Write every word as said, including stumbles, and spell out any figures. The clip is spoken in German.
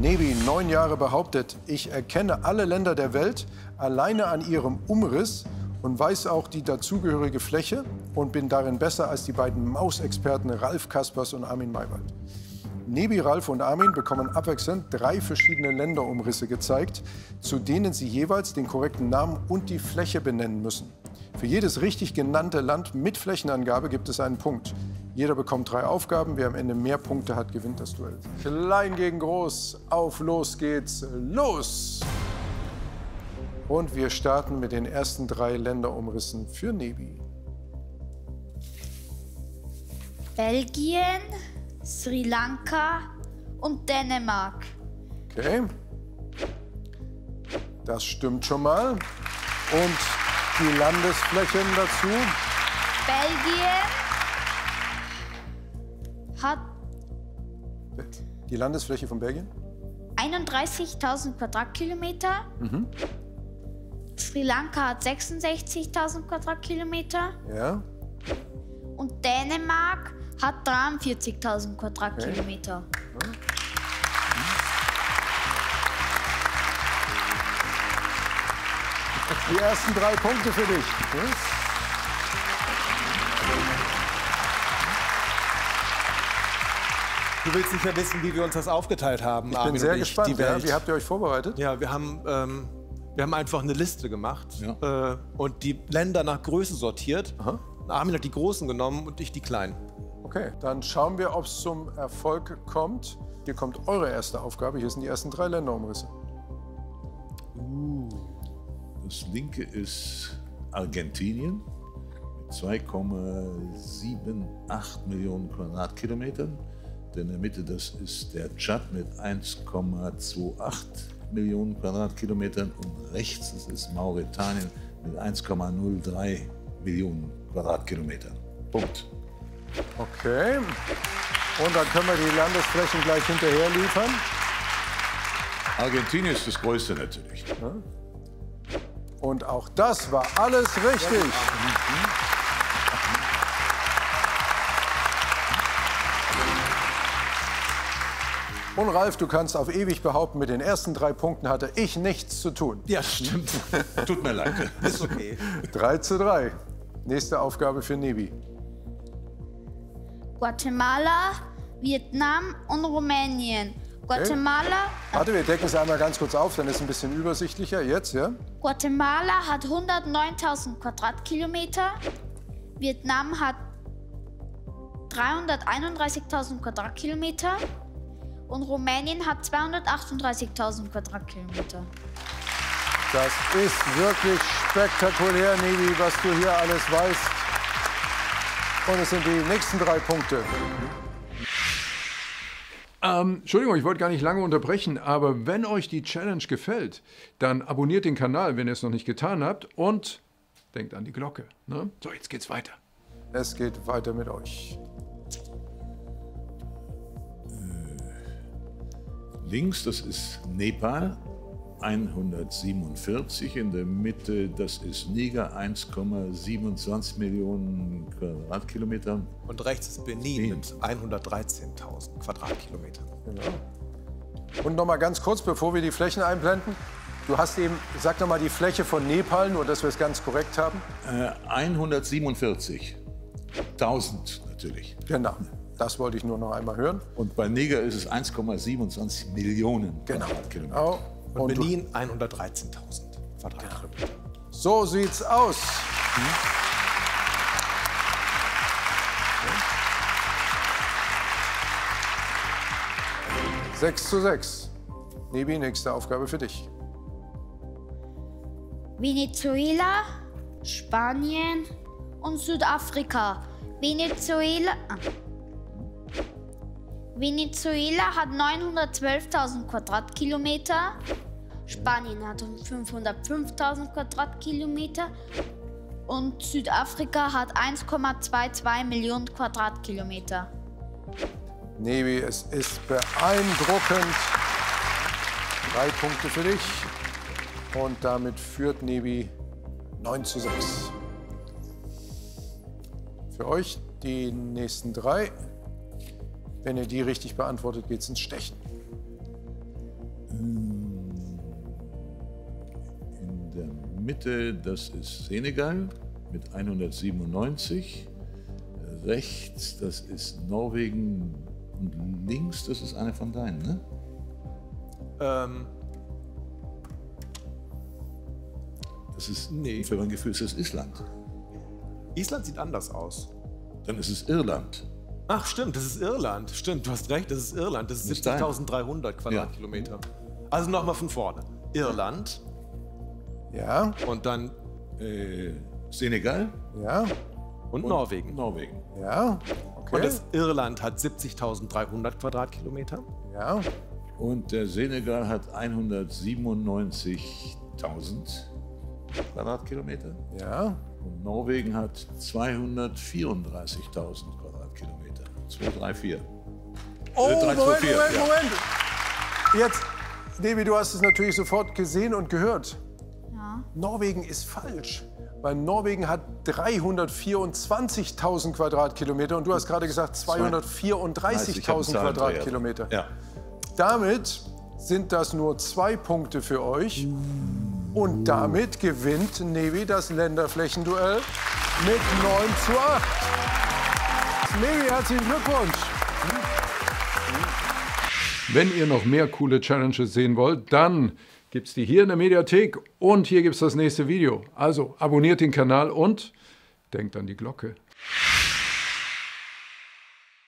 Nebi, neun Jahre, behauptet, ich erkenne alle Länder der Welt alleine an ihrem Umriss und weiß auch die dazugehörige Fläche und bin darin besser als die beiden Mausexperten Ralf Kaspers und Armin Maywald. Nebi, Ralf und Armin bekommen abwechselnd drei verschiedene Länderumrisse gezeigt, zu denen sie jeweils den korrekten Namen und die Fläche benennen müssen. Für jedes richtig genannte Land mit Flächenangabe gibt es einen Punkt. Jeder bekommt drei Aufgaben. Wer am Ende mehr Punkte hat, gewinnt das Duell. Klein gegen groß. Auf, los geht's. Los! Und wir starten mit den ersten drei Länderumrissen für Nebi. Belgien, Sri Lanka und Dänemark. Okay. Das stimmt schon mal. Und die Landesflächen dazu. Belgien hat Die Landesfläche von Belgien? einunddreißigtausend Quadratkilometer. Mhm. Sri Lanka hat sechsundsechzigtausend Quadratkilometer. Ja. Und Dänemark hat dreiundvierzigtausend Quadratkilometer. Okay. Die ersten drei Punkte für dich. Du willst sicher wissen, wie wir uns das aufgeteilt haben, Ich Armin bin sehr und ich, gespannt. die Welt. Ja, wie habt ihr euch vorbereitet? Ja, wir haben, ähm, wir haben einfach eine Liste gemacht Ja. äh, und die Länder nach Größe sortiert. Aha. Armin hat die Großen genommen und ich die Kleinen. Okay, dann schauen wir, ob es zum Erfolg kommt. Hier kommt eure erste Aufgabe. Hier sind die ersten drei Länderumrisse. Das linke ist Argentinien mit zwei Komma achtundsiebzig Millionen Quadratkilometern. In der Mitte, das ist der Tschad mit eins Komma achtundzwanzig Millionen Quadratkilometern. Und rechts, das ist Mauretanien mit eins Komma null drei Millionen Quadratkilometern. Punkt. Okay. Und dann können wir die Landesflächen gleich hinterher liefern. Argentinien ist das größte natürlich. Und auch das war alles richtig. Und Ralf, du kannst auf ewig behaupten, mit den ersten drei Punkten hatte ich nichts zu tun. Ja, stimmt. Tut mir leid. Ist okay. drei zu drei. Nächste Aufgabe für Nebi. Guatemala, Vietnam und Rumänien. Guatemala, Warte, wir decken es einmal ganz kurz auf, dann ist es ein bisschen übersichtlicher. Jetzt, ja? Guatemala hat hundertneuntausend Quadratkilometer. Vietnam hat dreihunderteinunddreißigtausend Quadratkilometer. Und Rumänien hat zweihundertachtunddreißigtausend Quadratkilometer. Das ist wirklich spektakulär, Nebi, was du hier alles weißt. Und es sind die nächsten drei Punkte. Ähm, Entschuldigung, ich wollte gar nicht lange unterbrechen, aber wenn euch die Challenge gefällt, dann abonniert den Kanal, wenn ihr es noch nicht getan habt, und denkt an die Glocke. Ne? So, jetzt geht's weiter. Es geht weiter mit euch. Links, das ist Nepal, hundertsiebenundvierzig. In der Mitte, das ist Niger, eins Komma siebenundzwanzig Millionen Quadratkilometer. Und rechts ist Benin mit hundertdreizehntausend Quadratkilometern. Genau. Und noch mal ganz kurz, bevor wir die Flächen einblenden. Du hast eben, sag noch mal die Fläche von Nepal, nur dass wir es ganz korrekt haben. Äh, hundertsiebenundvierzig. tausend natürlich. Genau. Das wollte ich nur noch einmal hören. Und bei Niger ist es eins Komma siebenundzwanzig Millionen Genau. Quadratkilometer. Genau. Und, Und du- Benin hundertdreizehntausend Quadratkilometer. So sieht's aus. Sechs zu sechs. Nebi, nächste Aufgabe für dich. Venezuela, Spanien und Südafrika. Venezuela, ah. Venezuela hat neunhundertzwölftausend Quadratkilometer. Spanien hat fünfhundertfünftausend Quadratkilometer. Und Südafrika hat eins Komma zweiundzwanzig Millionen Quadratkilometer. Nebi, es ist beeindruckend. Drei Punkte für dich. Und damit führt Nebi neun zu sechs. Für euch die nächsten drei. Wenn ihr die richtig beantwortet, geht's ins Stechen. Mitte, das ist Senegal mit hundertsiebenundneunzig. Rechts, das ist Norwegen. Und links, das ist eine von deinen, ne? Ähm, Das ist, Nee. für mein Gefühl ist das Island. Island sieht anders aus. Dann ist es Irland. Ach, stimmt, das ist Irland. Stimmt, du hast recht, das ist Irland. Das ist Das ist dein. siebzigtausenddreihundert Quadratkilometer. Also nochmal von vorne. Irland Ja, und dann Äh, Senegal, ja, und Norwegen. Norwegen. ja. Okay. Und das Irland hat siebzigtausenddreihundert Quadratkilometer. Ja, Und der Senegal hat hundertsiebenundneunzigtausend Quadratkilometer. ja. Und Norwegen hat zweihundertvierunddreißigtausend Quadratkilometer. zwei, drei, vier. Oh, Äh, drei, zwei, Moment, vier, Moment, ja. Moment. Jetzt, Devi, du hast es natürlich sofort gesehen und gehört. Ja. Norwegen ist falsch. Weil Norwegen hat dreihundertvierundzwanzigtausend Quadratkilometer und du hast gerade gesagt zweihundertvierunddreißigtausend Ich hab Zahlen Quadratkilometer. Ja. Damit sind das nur zwei Punkte für euch. Und damit gewinnt Nevi das Länderflächenduell mit neun zu acht. Nevi, herzlichen Glückwunsch. Wenn ihr noch mehr coole Challenges sehen wollt, dann gibt es die hier in der Mediathek und hier gibt es das nächste Video. Also abonniert den Kanal und denkt an die Glocke.